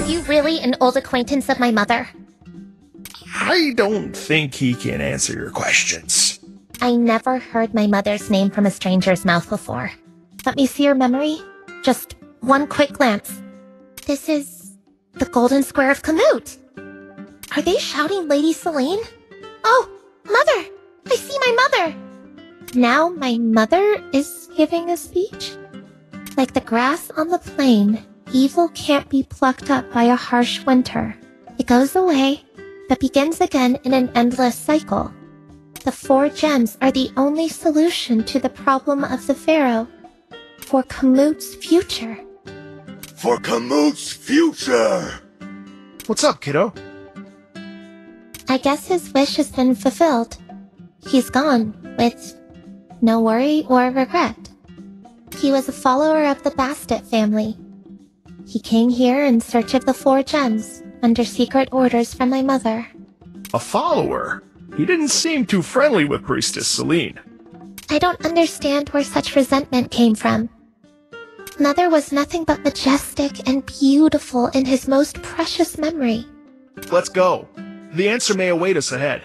you really an old acquaintance of my mother? I don't think he can answer your questions. I never heard my mother's name from a stranger's mouth before. Let me see your memory. Just one quick glance. This is the Golden Square of Kamut. Are they shouting Lady Selene? Oh, Mother! I see my mother! Now my mother is giving a speech? Like the grass on the plain, evil can't be plucked up by a harsh winter. It goes away, but begins again in an endless cycle. The 4 gems are the only solution to the problem of the Pharaoh. For Kamut's future. For Kamut's future! What's up, kiddo? I guess his wish has been fulfilled. He's gone, with no worry or regret. He was a follower of the Bastet family. He came here in search of the 4 gems, under secret orders from my mother. A follower? He didn't seem too friendly with Priestess Selene. I don't understand where such resentment came from. Mother was nothing but majestic and beautiful in his most precious memory. Let's go. The answer may await us ahead.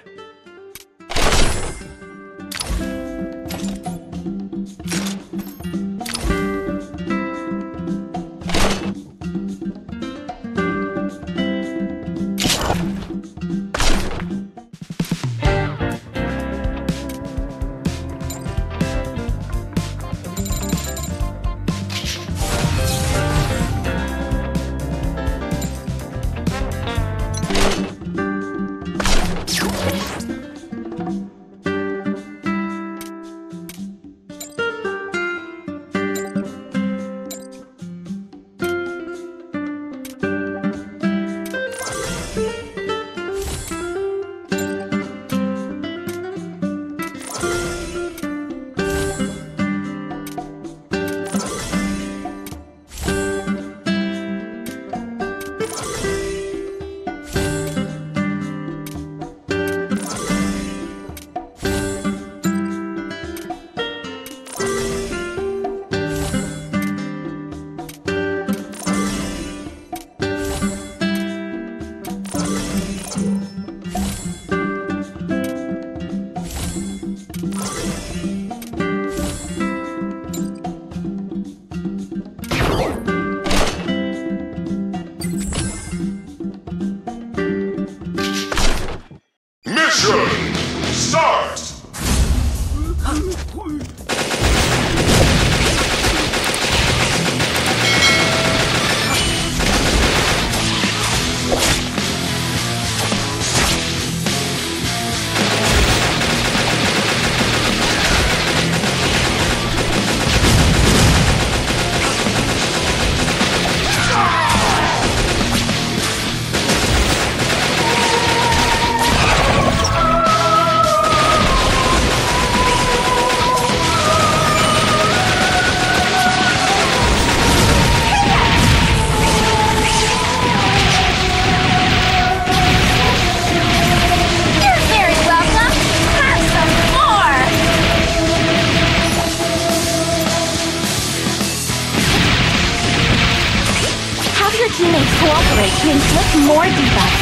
cooperate to inflict more debuffs.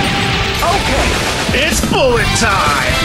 Okay, it's bullet time!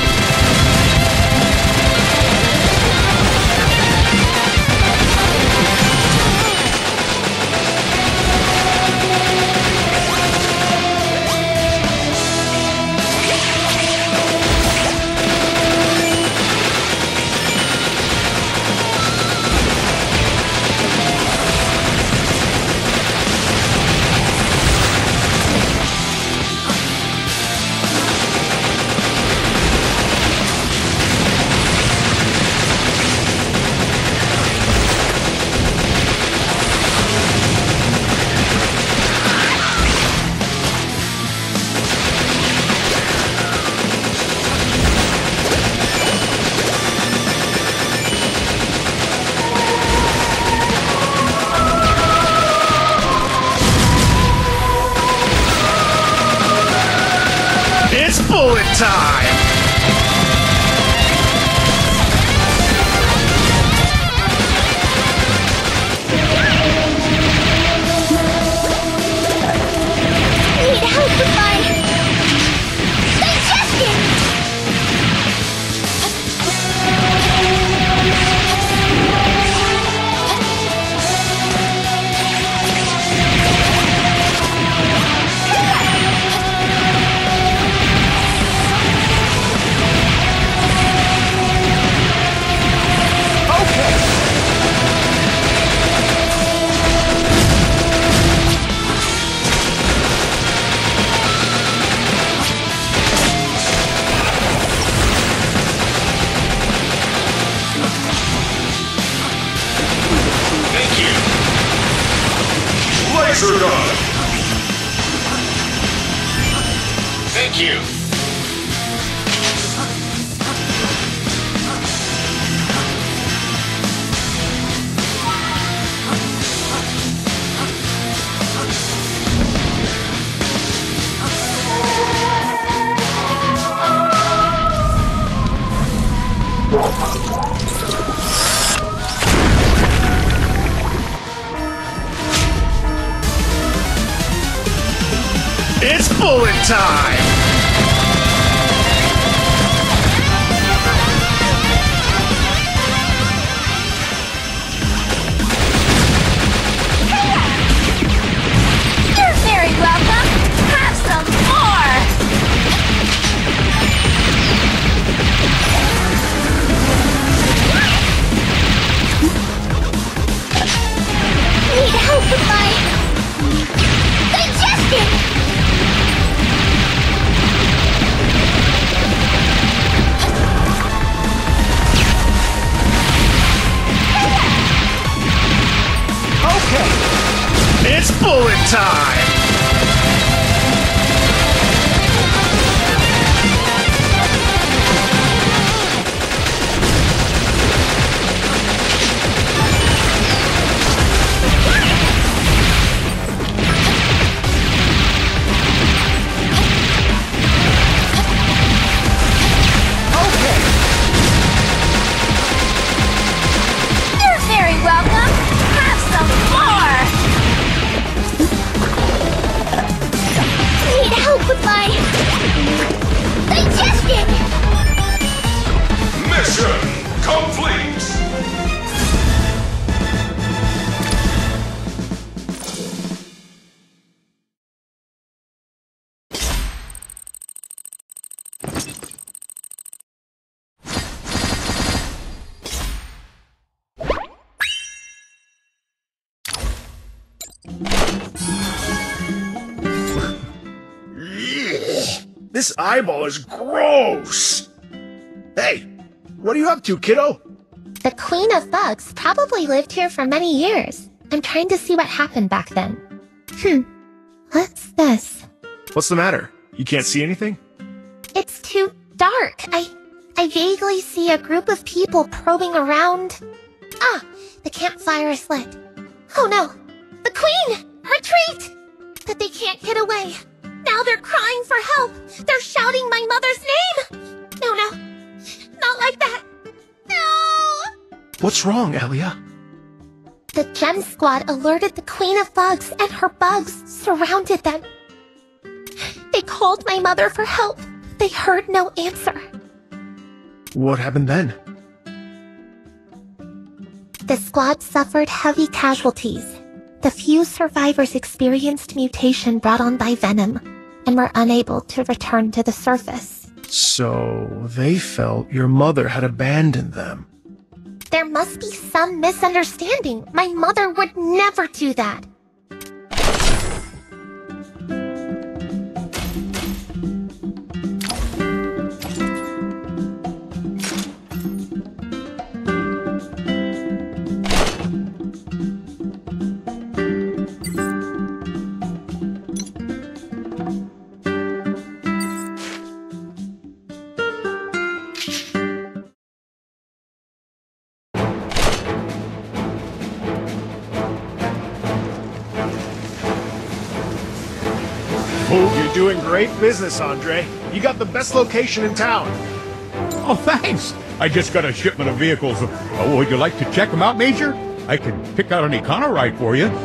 It's bullet time! Measure up! Thank you. It's bullet time! You're very welcome. Have some more. Need help with my digestion. It's bullet time! You're very welcome. Have some more. Need help with my digestion. Mission complete! This eyeball is gross! Hey, what are you up to, kiddo? The Queen of Bugs probably lived here for many years. I'm trying to see what happened back then. What's this? What's the matter? You can't see anything? It's too dark. I vaguely see a group of people probing around. Ah, the campfire is lit. Oh no! The Queen! Retreat! But they can't get away. Now they're crying for help. They're shouting my mother's name. No, not like that. No! What's wrong, Elia? The Gem Squad alerted the Queen of Bugs, and her bugs surrounded them. They called my mother for help. They heard no answer. What happened then? The squad suffered heavy casualties. The few survivors experienced mutation brought on by venom and were unable to return to the surface. So, they felt your mother had abandoned them. There must be some misunderstanding. My mother would never do that. You're doing great business, Andre. You got the best location in town. Oh, thanks. I just got a shipment of vehicles. Oh, would you like to check them out, Major? I can pick out an econo ride for you.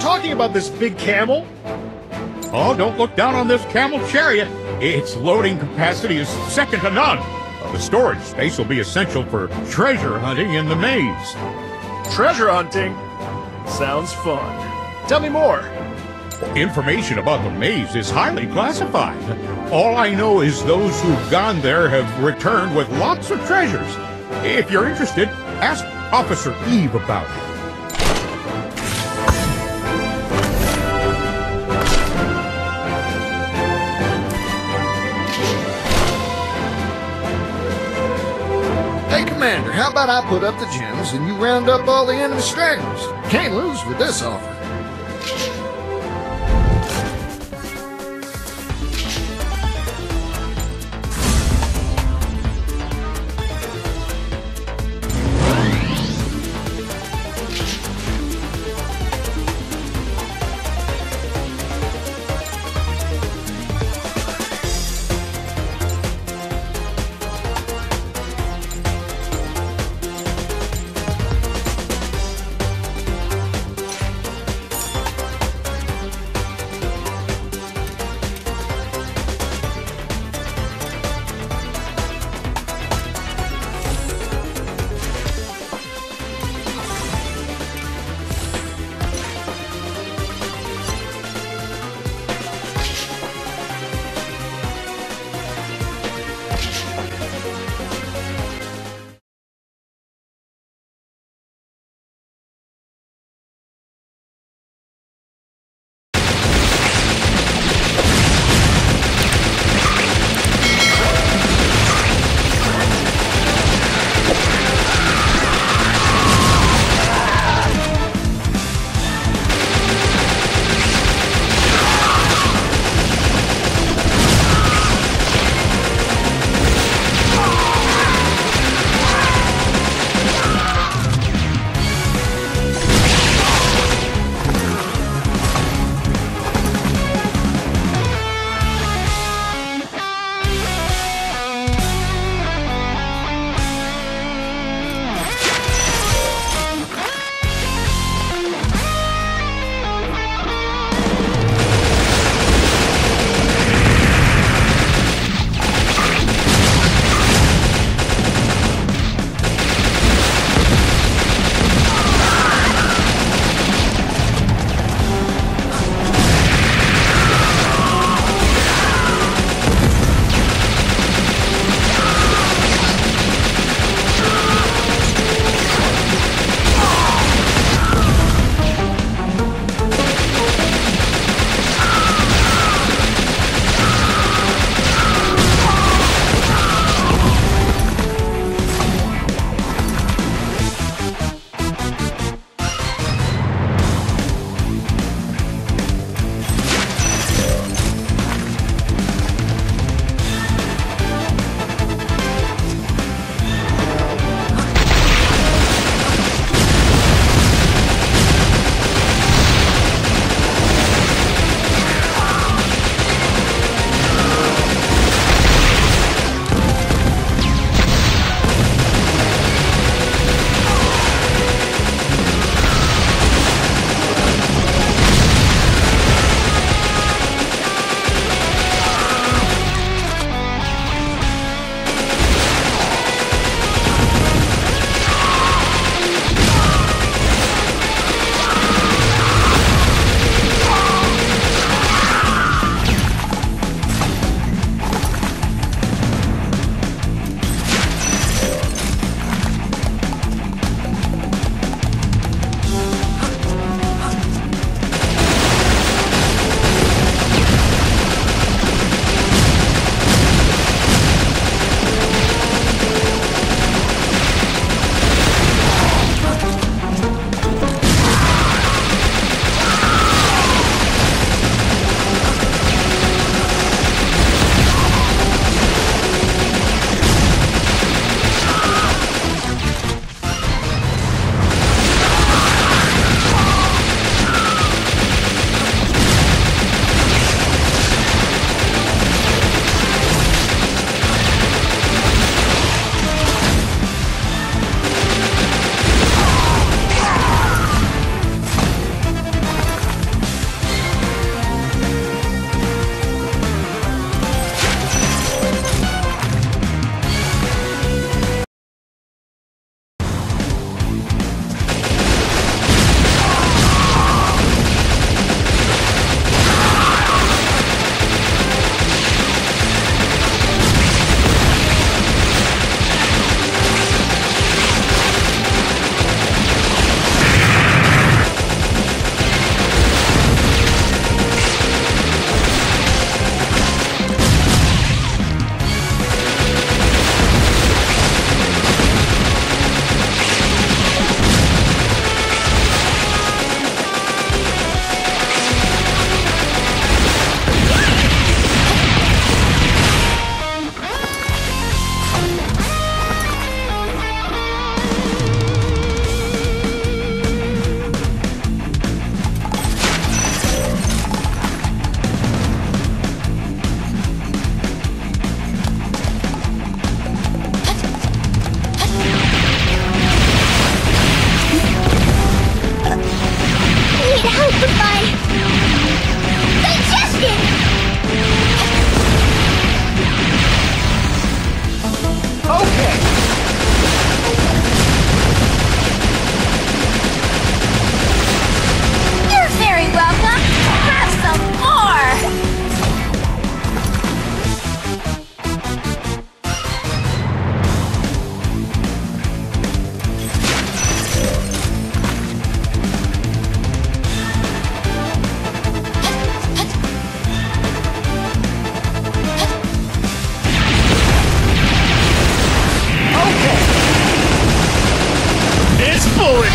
talking about this big camel? Oh, don't look down on this camel chariot. Its loading capacity is second to none. The storage space will be essential for treasure hunting in the maze. Treasure hunting? Sounds fun. Tell me more. Information about the maze is highly classified. All I know is those who've gone there have returned with lots of treasures. If you're interested, ask Officer Eve about it. Hey, Commander, how about I put up the gems and you round up all the enemy stragglers? Can't lose with this offer.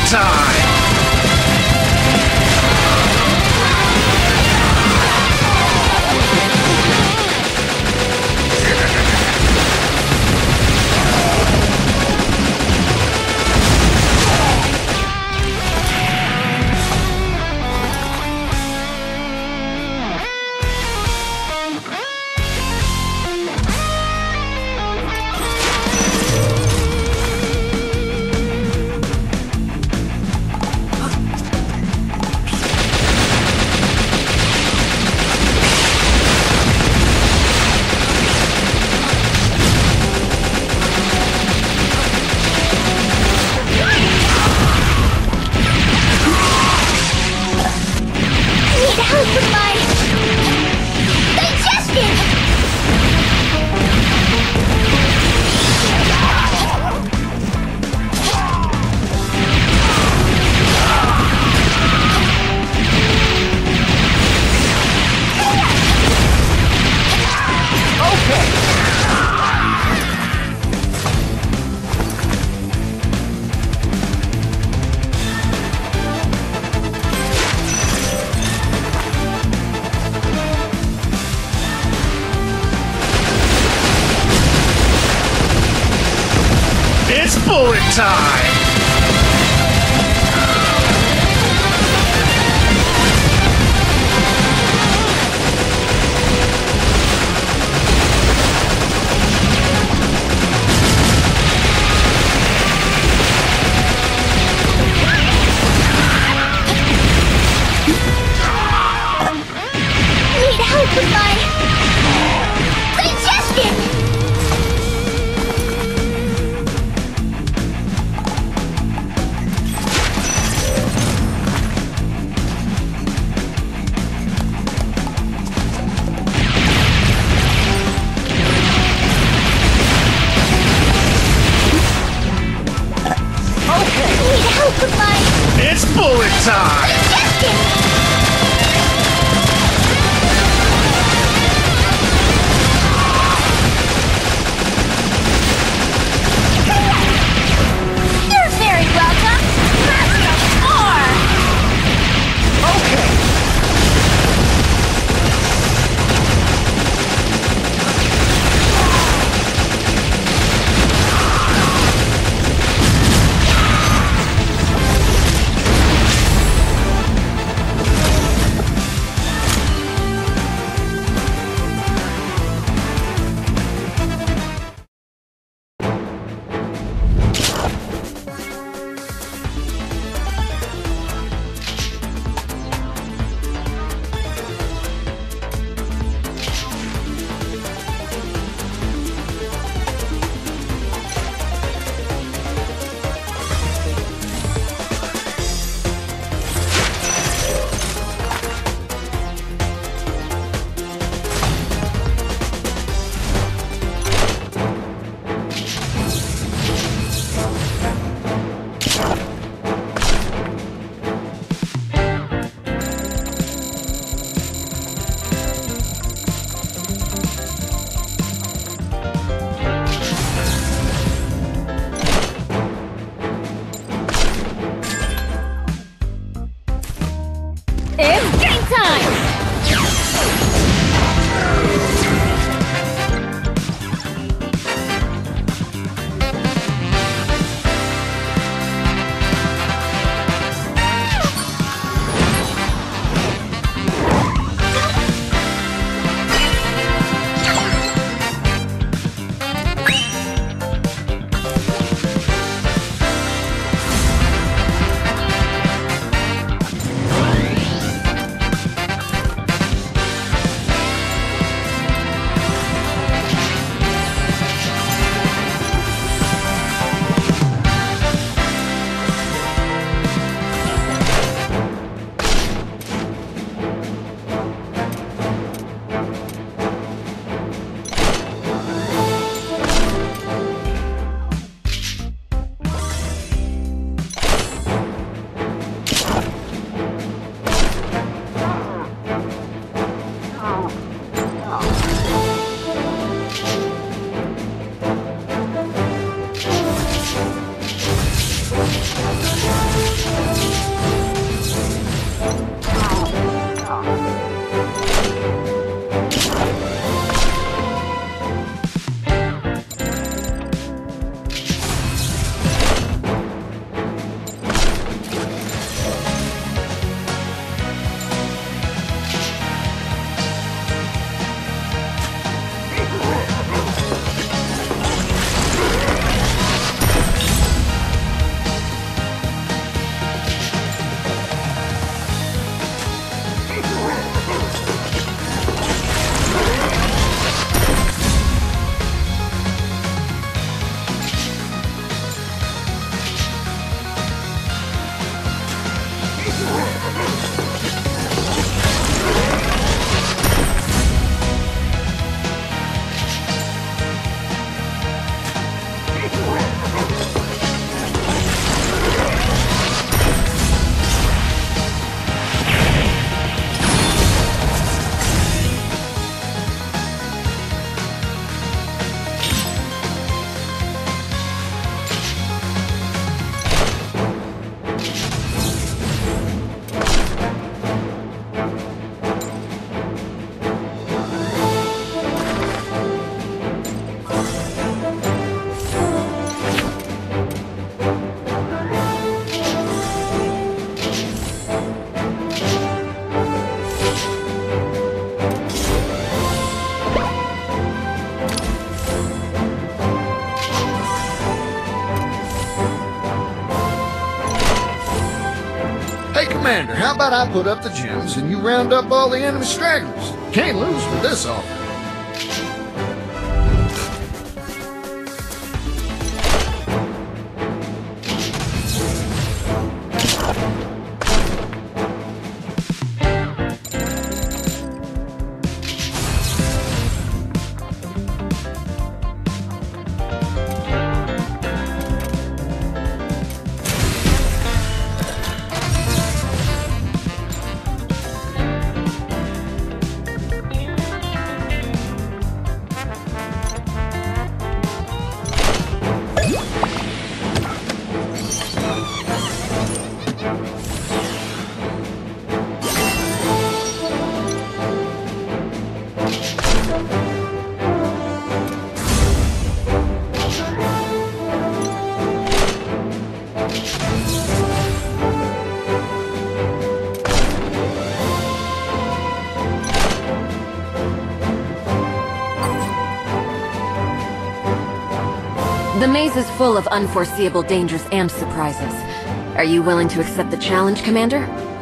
time! It's bullet time! Need help with my digestion! Need help with my It's bullet time! digestion! You're very welcome! Master of War! It's game time! Commander, how about I put up the gems and you round up all the enemy stragglers? Can't lose with this offer. The maze is full of unforeseeable dangers and surprises. Are you willing to accept the challenge, Commander?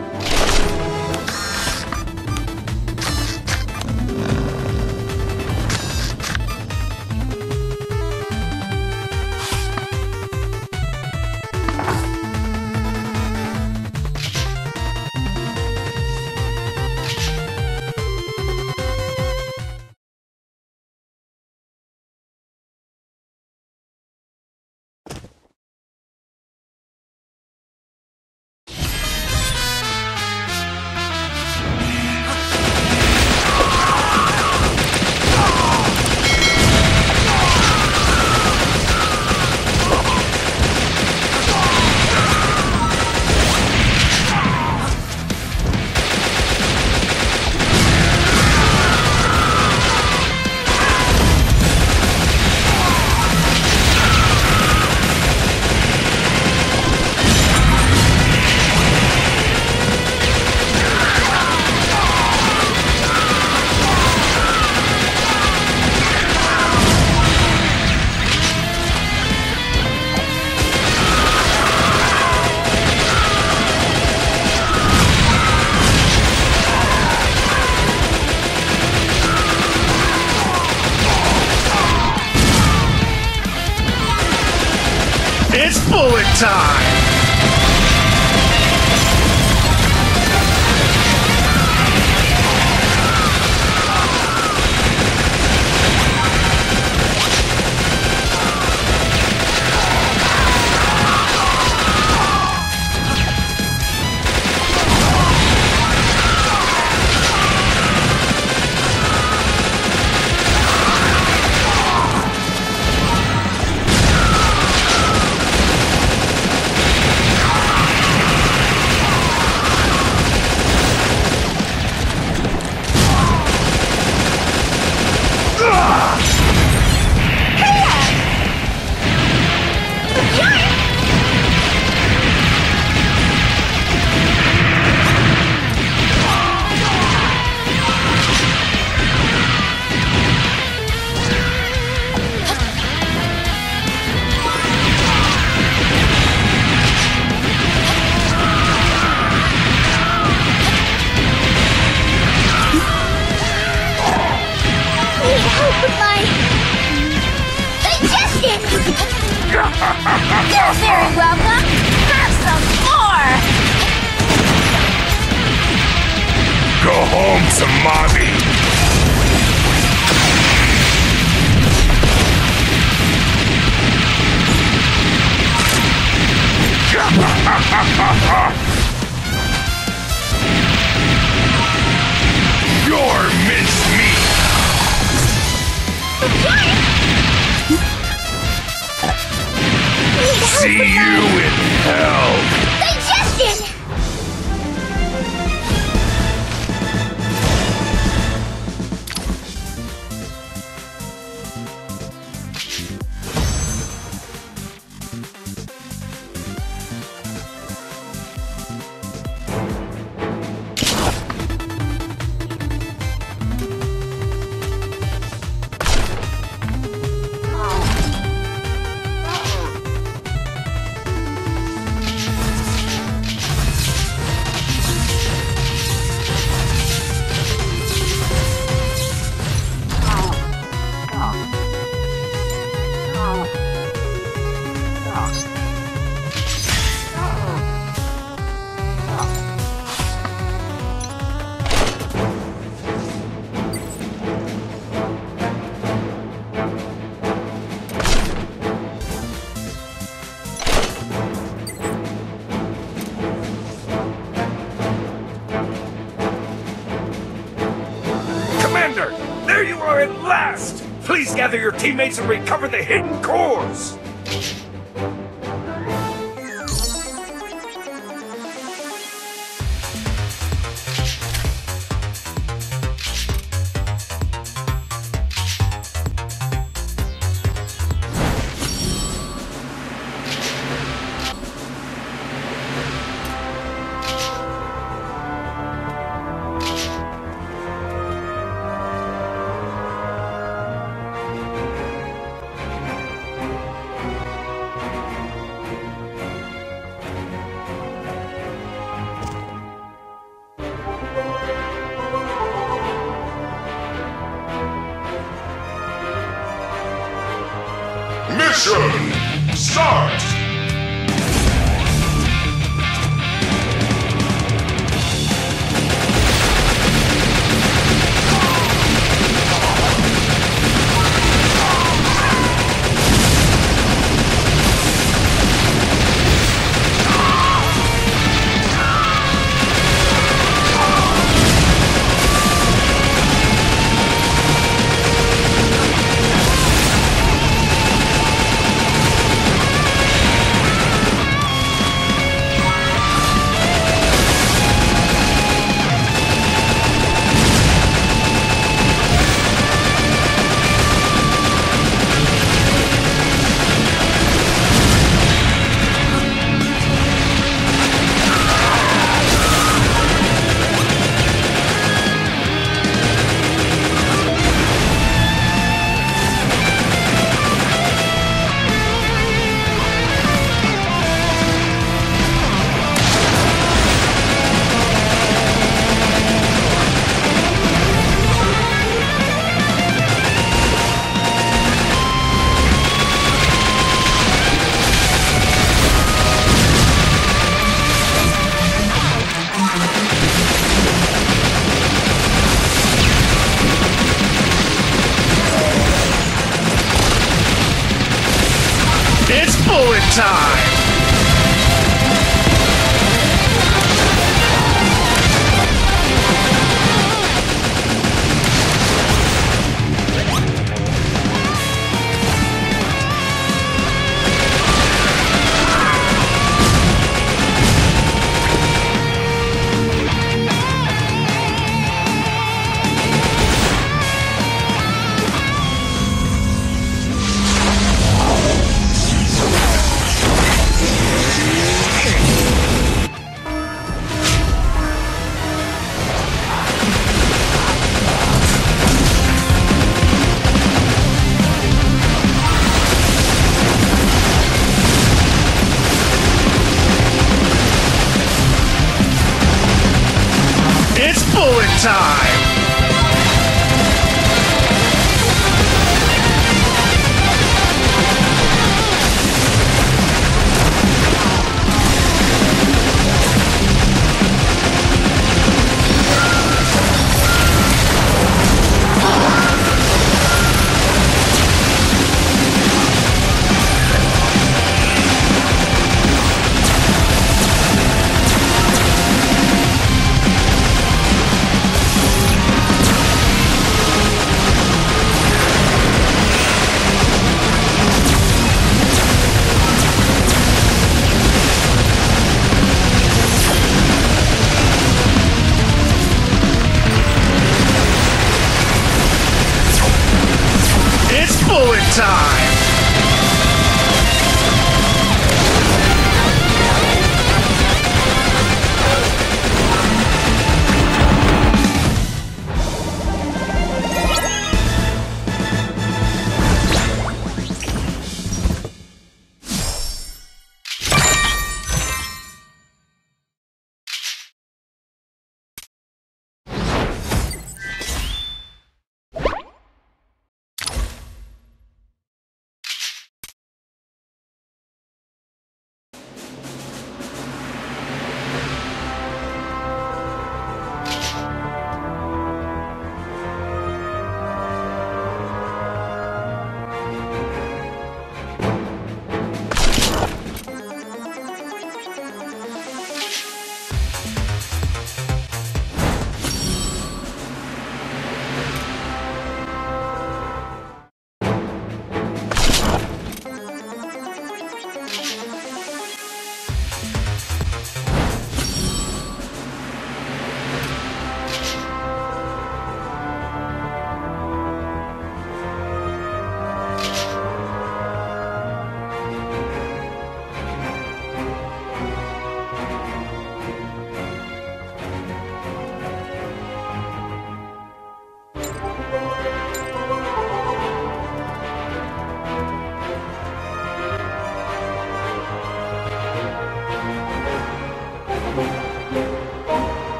It's bullet time! You're very welcome! Have some more! Go home, Samabi! Your mincemeat! See you in hell! Digestion! At last! Please gather your teammates and recover the hidden cores! Mission start! It's bullet time!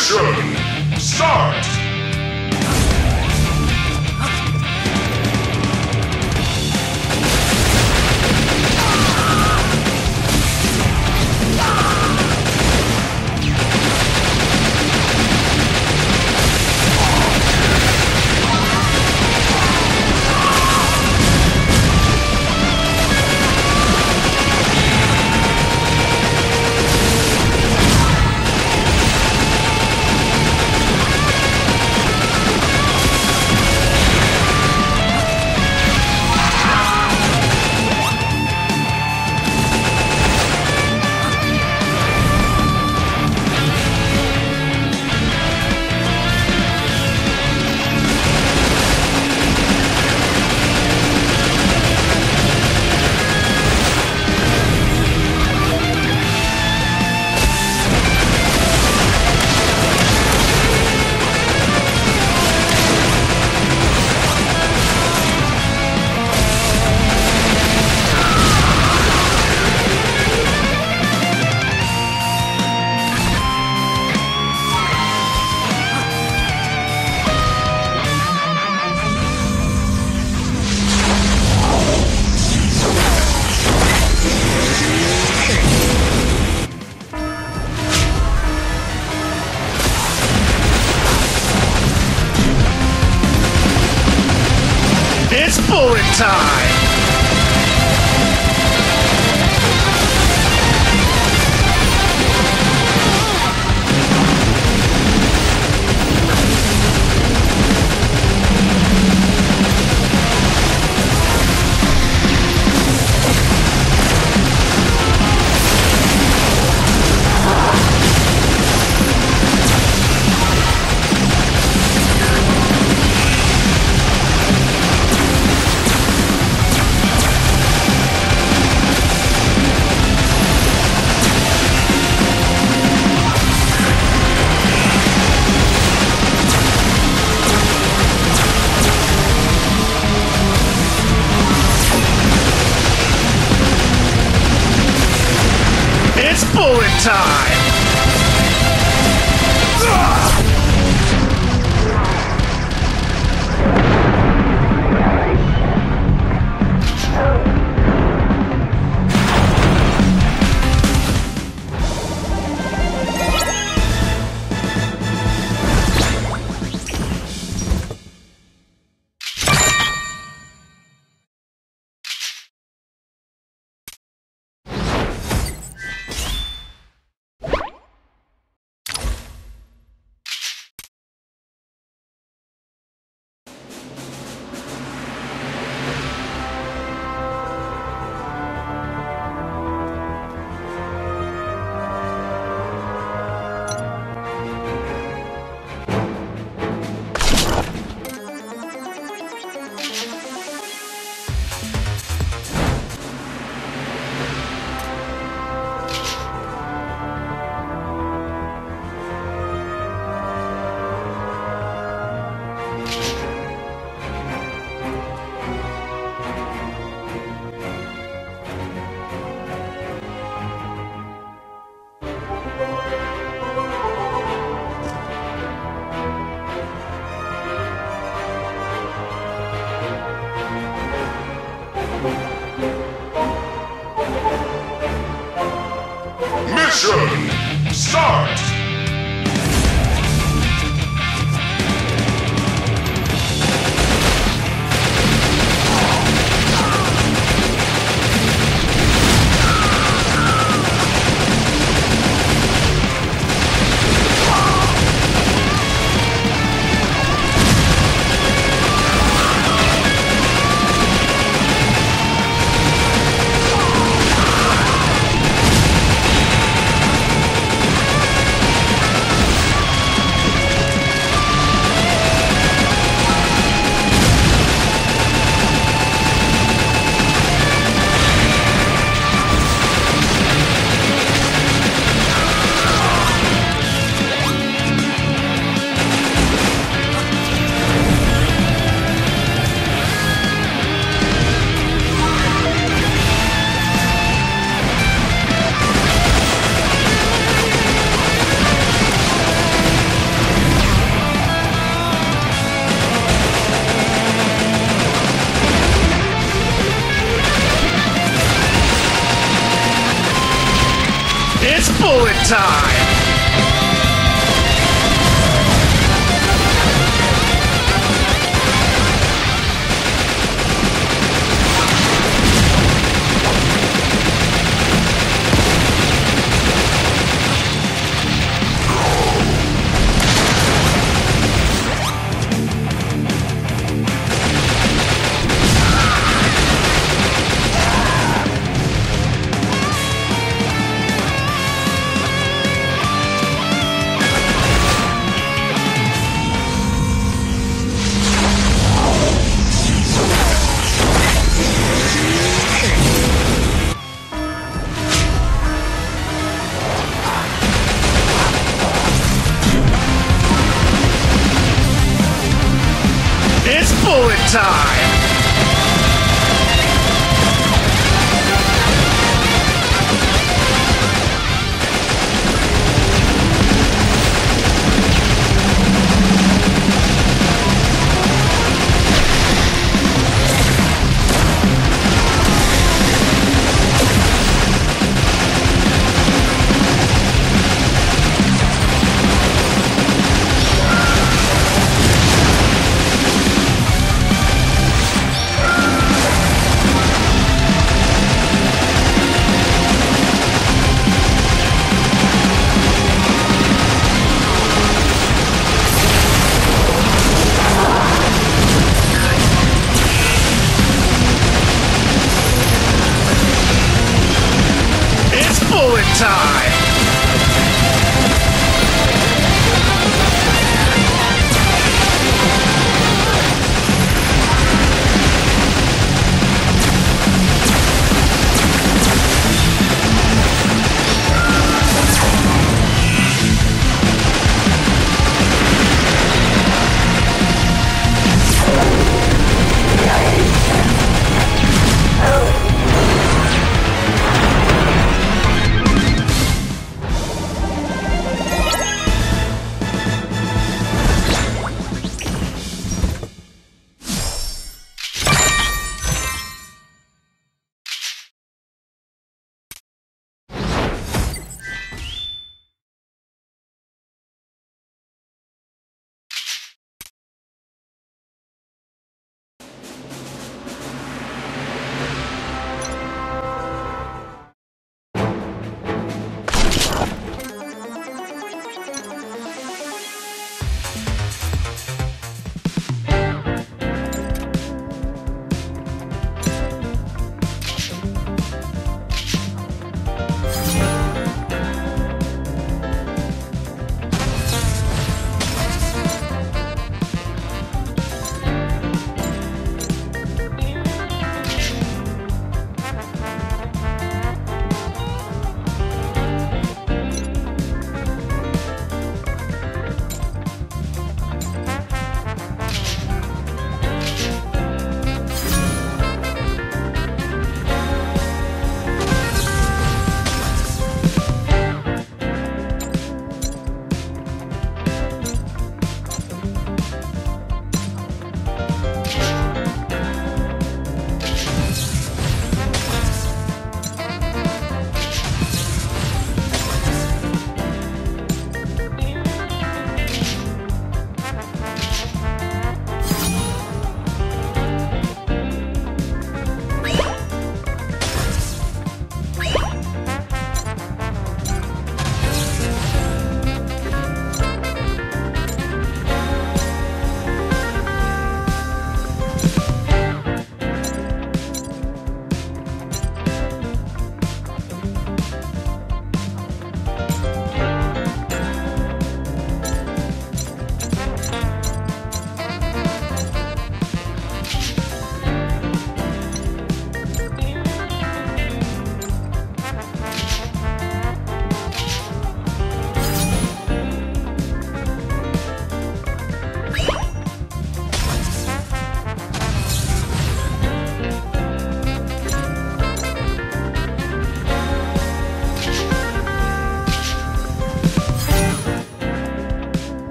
Mission start! It's bullet time! It's bullet time! time! It's bullet time!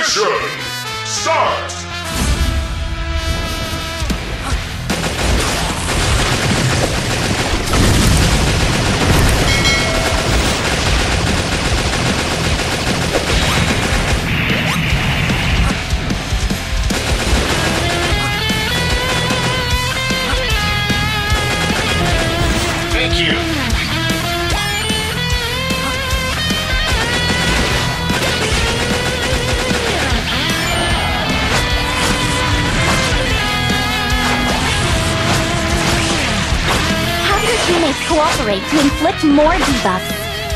Mission start! Thank you. Have your teammates cooperate to inflict more debuffs.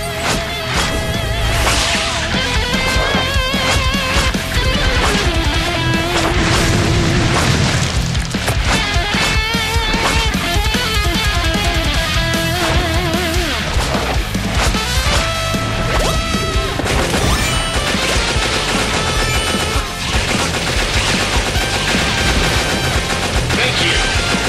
Thank you.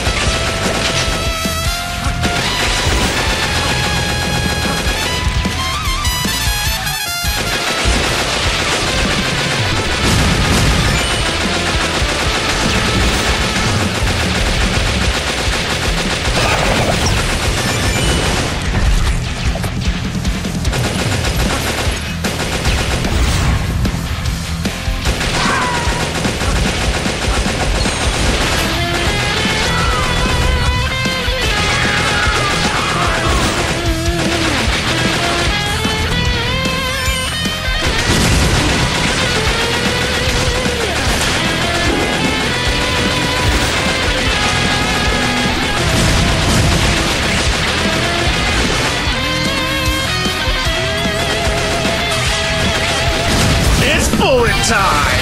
It's bullet time!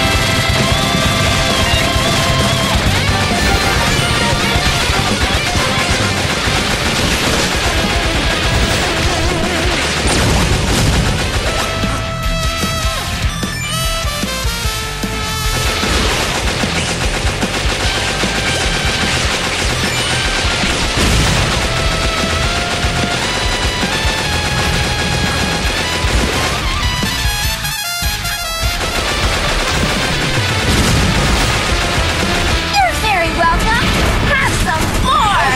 You're very welcome. Have some more.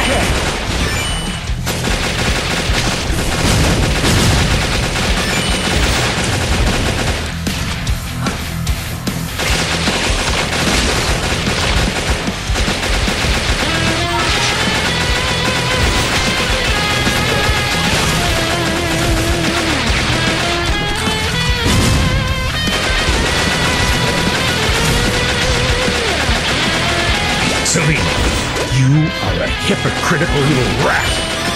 Selena, you are a hypocritical little rat.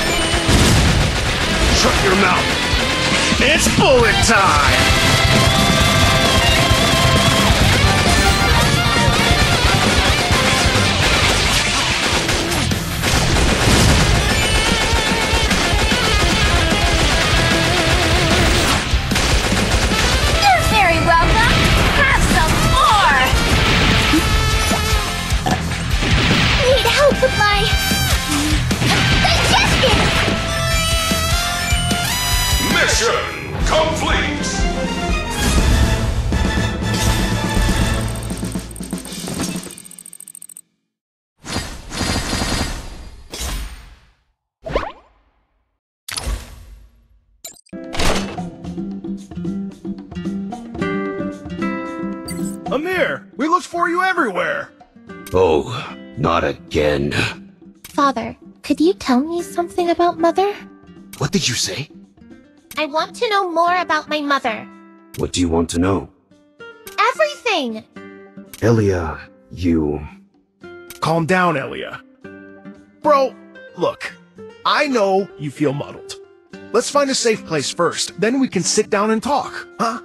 Shut your mouth. It's bullet time! You're very welcome. Have some more. Need help with my digestion. Mission complete! Amir, we looked for you everywhere. Oh, not again. Father, could you tell me something about Mother? What did you say? I want to know more about my mother. What do you want to know? Everything! Elia, you... Calm down, Elia. Bro, look, I know you feel muddled. Let's find a safe place first, then we can sit down and talk, huh?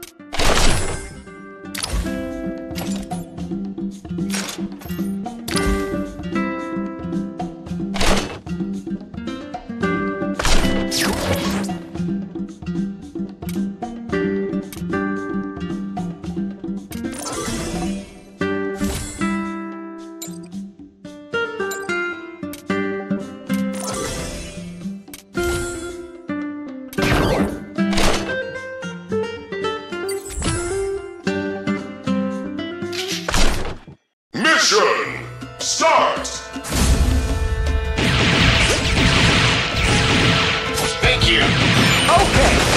Mission start! Thank you. Okay.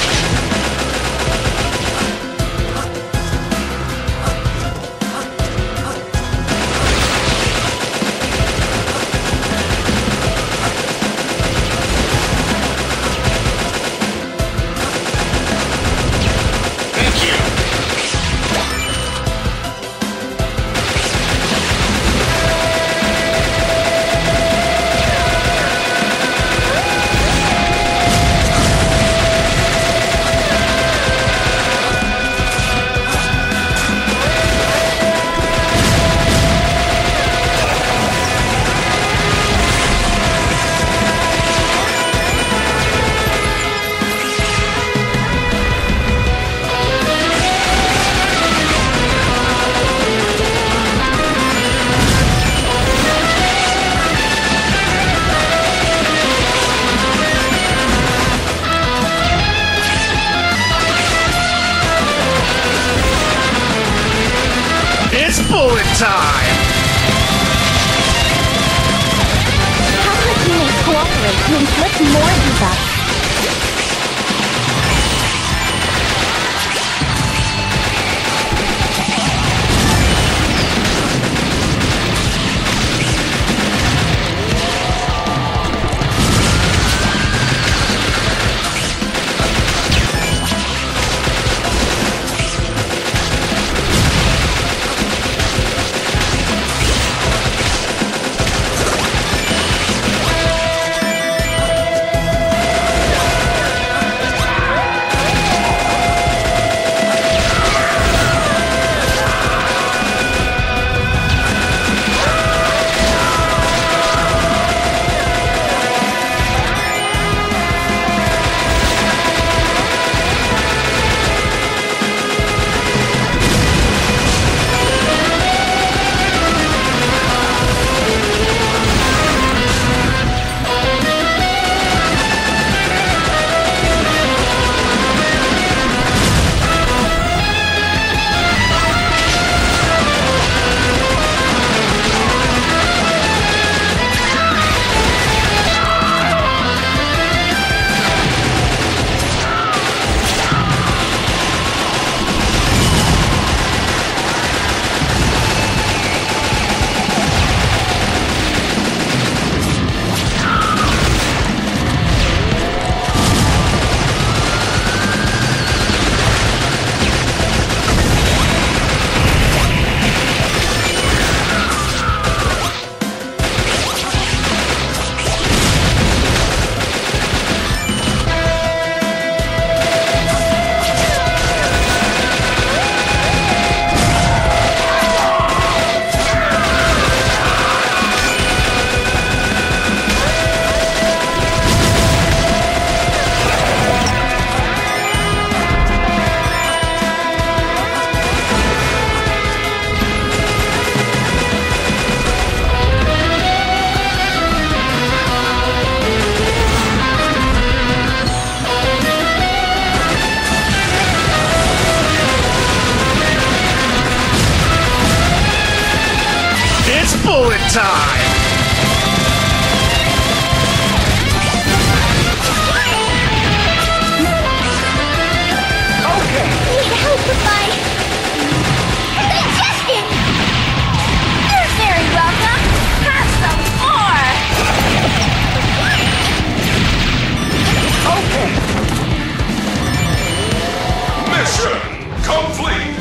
Bullet time! Have my teammates cooperate to inflict more debuffs. Bullet time! Okay. Need help with my digestion! You're very welcome! Have some more! Okay. Mission complete!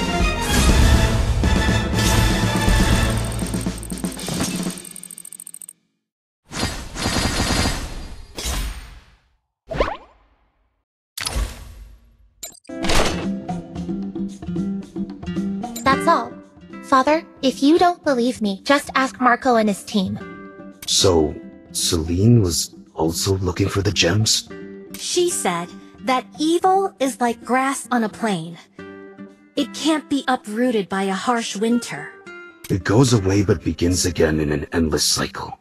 That's all. Father, if you don't believe me, just ask Marco and his team. So, Celine was also looking for the gems? She said that evil is like grass on a plain. It can't be uprooted by a harsh winter. It goes away but begins again in an endless cycle.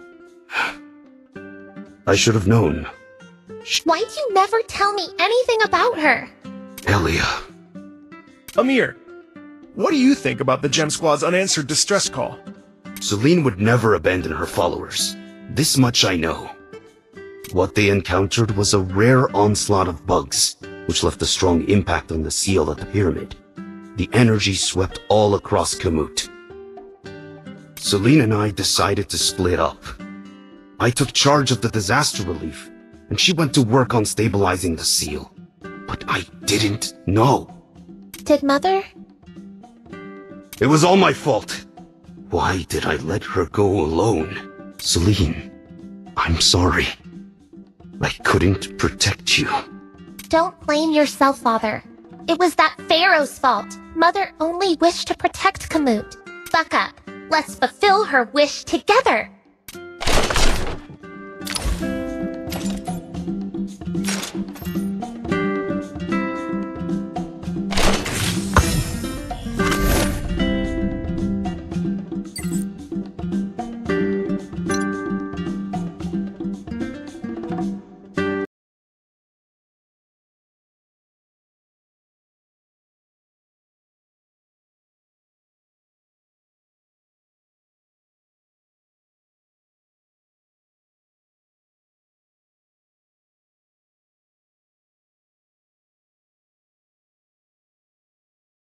I should have known. Why'd you never tell me anything about her? Elia. Amir, what do you think about the Gem Squad's unanswered distress call? Celine would never abandon her followers. This much I know. What they encountered was a rare onslaught of bugs, which left a strong impact on the seal at the pyramid. The energy swept all across Kamut. Celine and I decided to split up. I took charge of the disaster relief, and she went to work on stabilizing the seal. But I didn't know. Did Mother? It was all my fault. Why did I let her go alone? Celine, I'm sorry. I couldn't protect you. Don't blame yourself, Father. It was that Pharaoh's fault. Mother only wished to protect Kamut. Buck up. Let's fulfill her wish together.